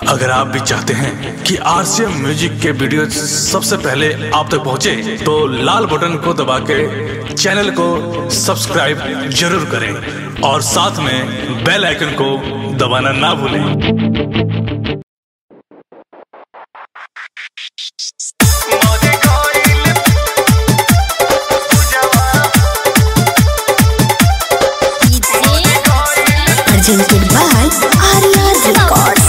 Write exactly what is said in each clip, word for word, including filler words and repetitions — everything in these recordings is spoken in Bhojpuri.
अगर आप भी चाहते हैं कि आरसीएम म्यूजिक के वीडियो सबसे पहले आप तक पहुंचे, तो लाल बटन को दबा के चैनल को सब्सक्राइब जरूर करें और साथ में बेल आइकन को दबाना ना भूलें। Presented by Arya Records.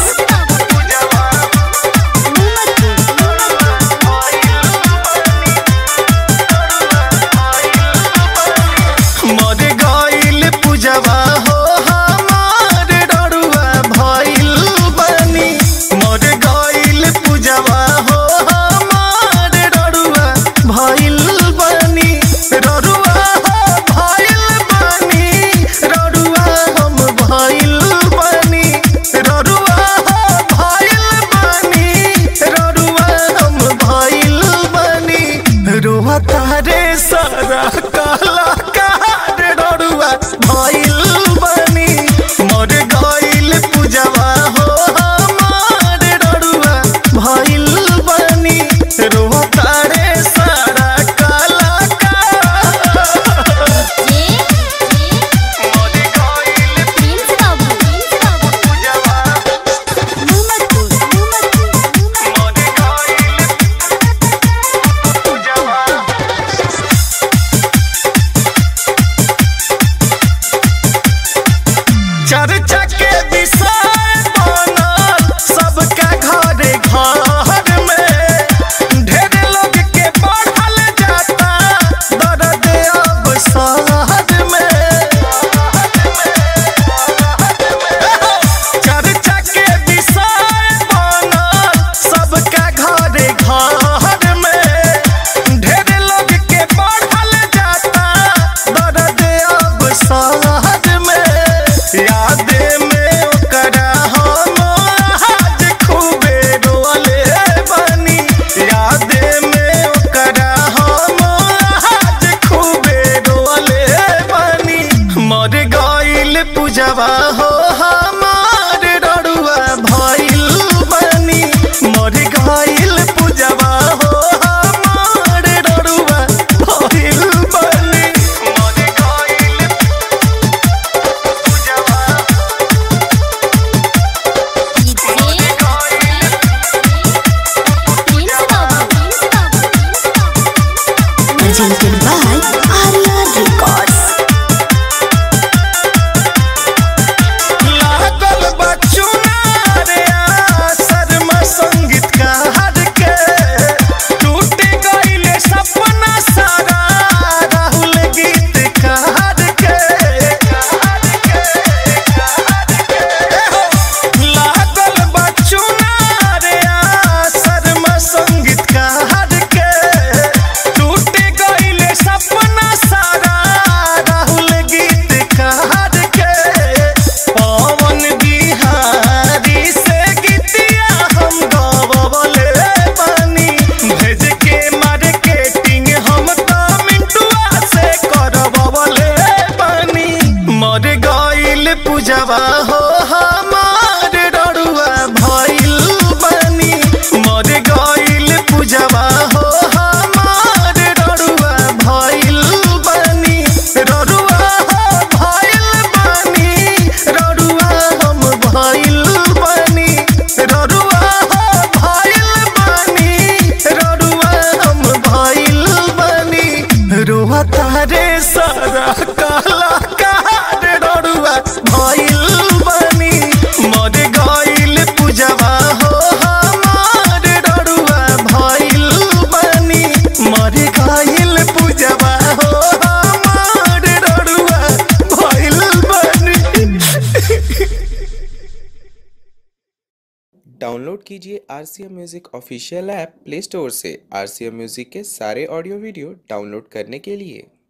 तारे सारा काला कार डरुआ भइल बनी मोर गइल पूजवा हो हमार डरुआ भइल बनी रो तारे सारा काला चर्चा के विषय बनल सबका घरे घर में ढेर लोग के बढ़ल जाता दर्द अब शहर में। चर्चा के विषय बनल सबका घरे घर में ढेर लोग के बढ़ल जाता दर्द अब शहर में। याद में ओकरा हम आज खूबे रोले बनी याद में ओकरा हम आज खूबे रोले बनी मर गइल पूजवा हो हमार डरुआ भइल बनी मर गइल पूजवा हो हमार डरुआ भइल बनी मर गइल Presented by Arya Records. लागल बचुना रे शर्मा संगीतकार के टूट गइले सपना सारा राहुल गीतकार के। लागल बचुना रे शर्मा संगीतकार के टूट गइले सपना सारा राहुल गीतकार के। पवन बिहारी से गीतिया हम गवले बनी भेज के मार्केटिंग हम तो मिंटुआ से करवले बनी मर गइल पूजवा हो हमार डरुआ भइल बनी मर गइल पूजवा हो हमार डरुआ भइल बनी डरुआ हो भइल बनी डरुआ हम भइल बनी डरुआ हो भइल बनी डरुआ हम भइल बनी रोआ तारे सारा काला कार डरुआ भइल बनी मर गइल पूजवा हो हमार डरुआ भइल बनी मर गइल पूजवा हो हमार डरुआ भइल बनी। डाउनलोड कीजिए RCM music official app play store से आरसीएम म्यूजिक के सारे ऑडियो वीडियो डाउनलोड करने के लिए।